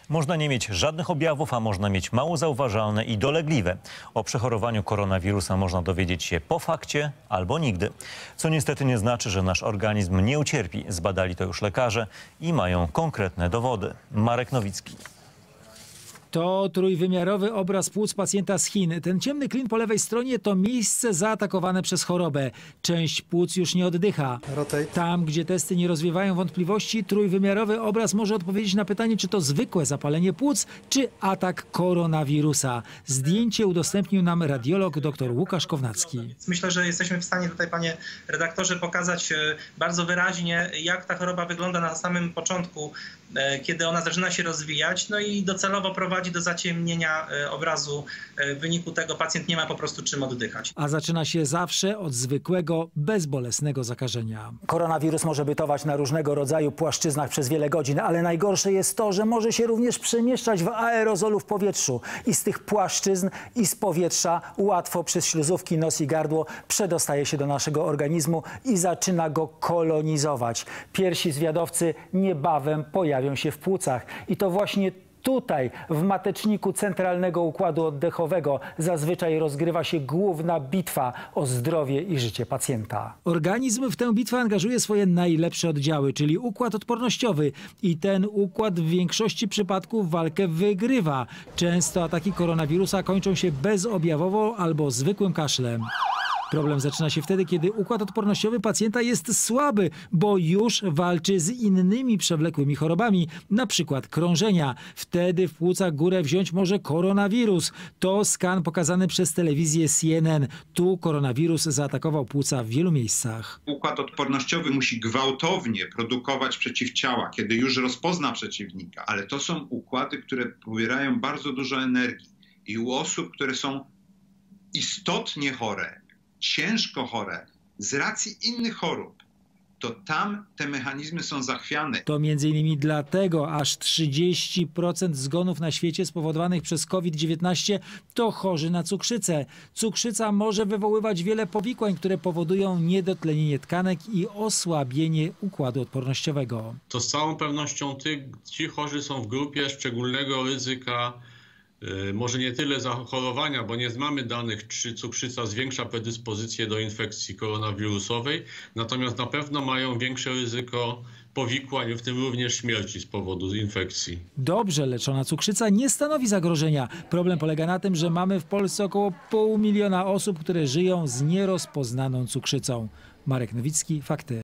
Można nie mieć żadnych objawów, a można mieć mało zauważalne i dolegliwe. O przechorowaniu koronawirusa można dowiedzieć się po fakcie albo nigdy. Co niestety nie znaczy, że nasz organizm nie ucierpi. Zbadali to już lekarze i mają konkretne dowody. Marek Nowicki. To trójwymiarowy obraz płuc pacjenta z Chin. Ten ciemny klin po lewej stronie to miejsce zaatakowane przez chorobę. Część płuc już nie oddycha. Tam, gdzie testy nie rozwiewają wątpliwości, trójwymiarowy obraz może odpowiedzieć na pytanie, czy to zwykłe zapalenie płuc, czy atak koronawirusa. Zdjęcie udostępnił nam radiolog dr Łukasz Kownacki. Myślę, że jesteśmy w stanie tutaj, panie redaktorze, pokazać bardzo wyraźnie, jak ta choroba wygląda na samym początku, kiedy ona zaczyna się rozwijać, no i docelowo prowadzi do zaciemnienia obrazu. W wyniku tego pacjent nie ma po prostu czym oddychać. A zaczyna się zawsze od zwykłego, bezbolesnego zakażenia. Koronawirus może bytować na różnego rodzaju płaszczyznach przez wiele godzin, ale najgorsze jest to, że może się również przemieszczać w aerozolu w powietrzu. I z tych płaszczyzn i z powietrza łatwo przez śluzówki, nos i gardło przedostaje się do naszego organizmu i zaczyna go kolonizować. Pierwsi zwiadowcy niebawem pojawią się w płucach. I to właśnie tutaj, w mateczniku centralnego układu oddechowego, zazwyczaj rozgrywa się główna bitwa o zdrowie i życie pacjenta. Organizm w tę bitwę angażuje swoje najlepsze oddziały, czyli układ odpornościowy. I ten układ w większości przypadków walkę wygrywa. Często ataki koronawirusa kończą się bezobjawowo albo zwykłym kaszlem. Problem zaczyna się wtedy, kiedy układ odpornościowy pacjenta jest słaby, bo już walczy z innymi przewlekłymi chorobami, na przykład krążenia. Wtedy w płucach górę wziąć może koronawirus. To skan pokazany przez telewizję CNN. Tu koronawirus zaatakował płuca w wielu miejscach. Układ odpornościowy musi gwałtownie produkować przeciwciała, kiedy już rozpozna przeciwnika, ale to są układy, które pobierają bardzo dużo energii. I u osób, które są istotnie chore, ciężko chore, z racji innych chorób, to tam te mechanizmy są zachwiane. To m.in. dlatego aż 30% zgonów na świecie spowodowanych przez COVID-19 to chorzy na cukrzycę. Cukrzyca może wywoływać wiele powikłań, które powodują niedotlenienie tkanek i osłabienie układu odpornościowego. To z całą pewnością ci chorzy są w grupie szczególnego ryzyka. Może nie tyle zachorowania, bo nie mamy danych, czy cukrzyca zwiększa predyspozycję do infekcji koronawirusowej, natomiast na pewno mają większe ryzyko powikłań, w tym również śmierci z powodu infekcji. Dobrze leczona cukrzyca nie stanowi zagrożenia. Problem polega na tym, że mamy w Polsce około 500 000 osób, które żyją z nierozpoznaną cukrzycą. Marek Nowicki, Fakty.